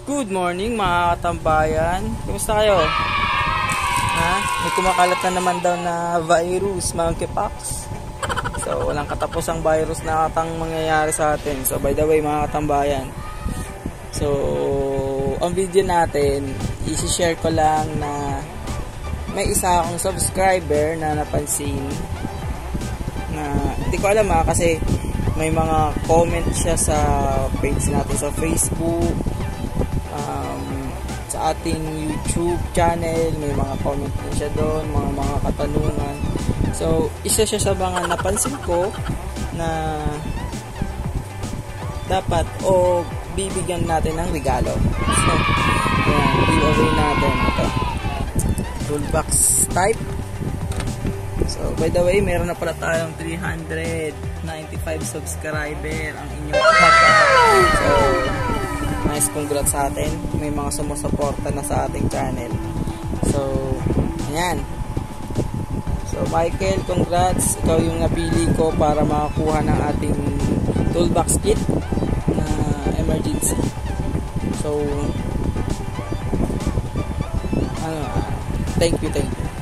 Good morning mga katambayan. Kumusta kayo? Ha? May kumakalat na naman daw na virus, monkeypox. So walang katapusang virus na atang mangyayari sa atin. So by the way mga katambayan, so ang video natin, isi-share ko lang na may isa akong subscriber na napansin na hindi ko alam kasi may mga comment siya sa page natin sa Facebook, sa ating YouTube channel, may mga comment din siya doon, mga katanungan. So isa siya sa mga napansin ko na dapat o bibigyan natin ng regalo. So yan, giveaway natin ito, toolbox type. So by the way, meron na pala tayong 395 subscriber ang inyong papa. So nice, congrats sa atin. May mga sumusuporta na sa ating channel. So ayan. So Michael, congrats. Ikaw yung napili ko para makakuha ng ating toolbox kit na emergency. So thank you.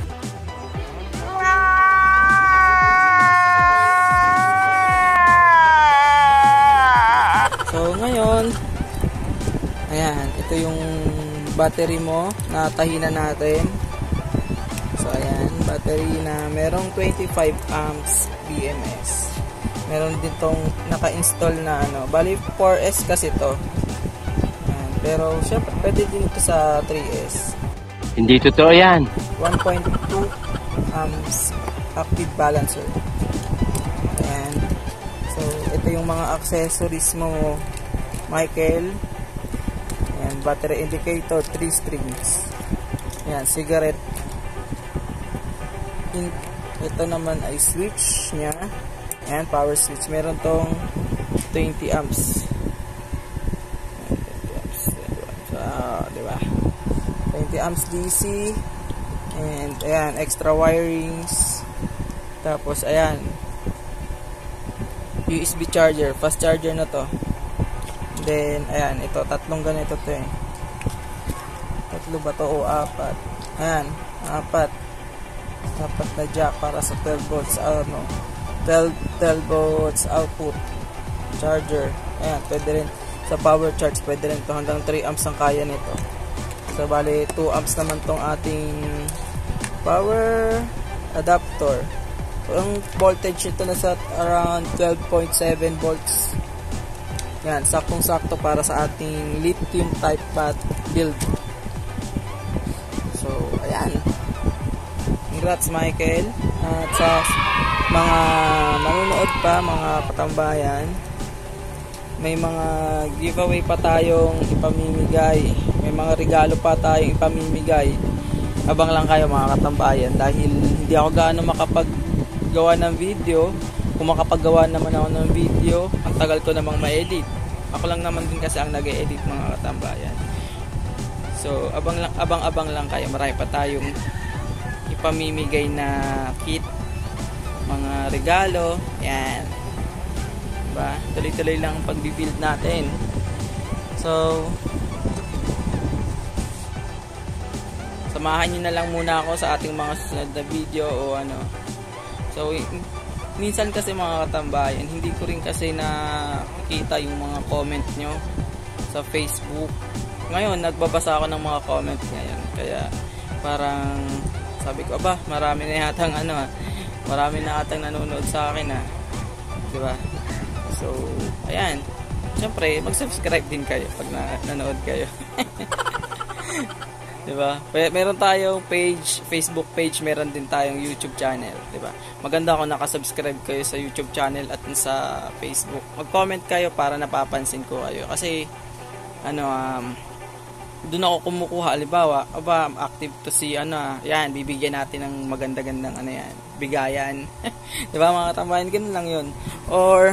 So ngayon, ayan, ito yung battery mo na tahinan natin. So ayan, battery na merong 25 amps BMS. Meron din tong naka-install na bali 4S kasi to. Ayan, pero syempre pwede din ito sa 3S. Hindi totoo yan. 1.2 amps active balancer. Ayan. So ito yung mga accessories mo, Michael. Ayan, battery indicator, 3 strings. Ayan, cigarette. Ito naman ay switch nya. Ayan, power switch. Meron tong 20 amps. 20 amps. So, diba? 20 amps DC. And ayan, extra wirings. Tapos ayan, USB charger, fast charger na to. Then ayan, ito tatlong ganito to eh. Tatlo ba to o apat? Ayan, apat na jack para sa 12 volts 12 volts output charger. Ayan, pwede rin sa power charge, pwede rin to hanggang 3 amps ang kaya nito. So bali 2 amps naman tong ating power adapter. Ang voltage nito nasa around 12.7 volts. Yan, saktong-sakto para sa ating lithium type build. So, ayan. Congrats Michael. At sa mga manunood pa, mga katambayan, may mga giveaway pa tayong ipamimigay. May mga regalo pa tayong ipamimigay. Abang lang kayo mga katambayan dahil hindi ako gaano makapaggawa ng video. Kung makapaggawa naman ako ng video, ang tagal ko namang ma-edit. Ako lang naman din kasi ang nag-e-edit mga katambayan. So abang lang kayo. Marami pa tayong ipamimigay na kit, mga regalo. Yan, diba? Tuloy-tuloy lang ang pag-build natin. So samahan nyo na lang muna ako sa ating mga susunod na video o So minsan kasi mga katambayan, hindi ko rin kasi nakikita yung mga comment nyo sa Facebook. Ngayon nagbabasa ako ng mga comment ngayon, kaya parang sabi ko, marami na yatang marami na atang nanonood sa akin diba? So ayan, syempre mag-subscribe din kayo pag nanood kayo. Diba? Meron tayong page, Facebook page, meron din tayong YouTube channel, diba? Maganda kung nakasubscribe kayo sa YouTube channel at sa Facebook. Mag-comment kayo para napapansin ko kayo. Kasi doon ako kumukuha, halimbawa, active to si yan, bibigyan natin ng maganda-gandang bigayan. Diba mga tambayan, ganun lang yun. Or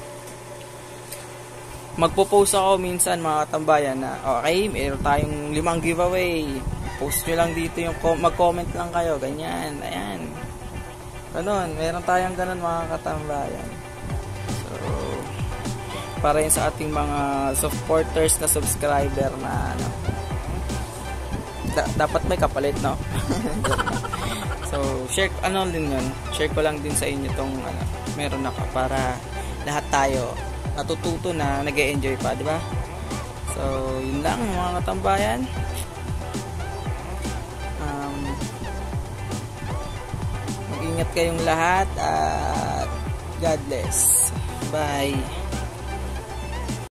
magpo-post ako minsan mga katambayan na okay, meron tayong 5 giveaway, post nyo lang dito yung mag-comment lang kayo, ganyan, ayan, ganun, meron tayong ganun mga katambayan. So para yun sa ating mga supporters na subscriber na ano, dapat may kapalit, no? So share ano din yun, share ko lang din sa inyo tong ano, meron ako para lahat tayo natututo na nag-e-enjoy pa, di ba? So yun lang mga katambayan. Mag-ingat kayong lahat at God bless. Bye.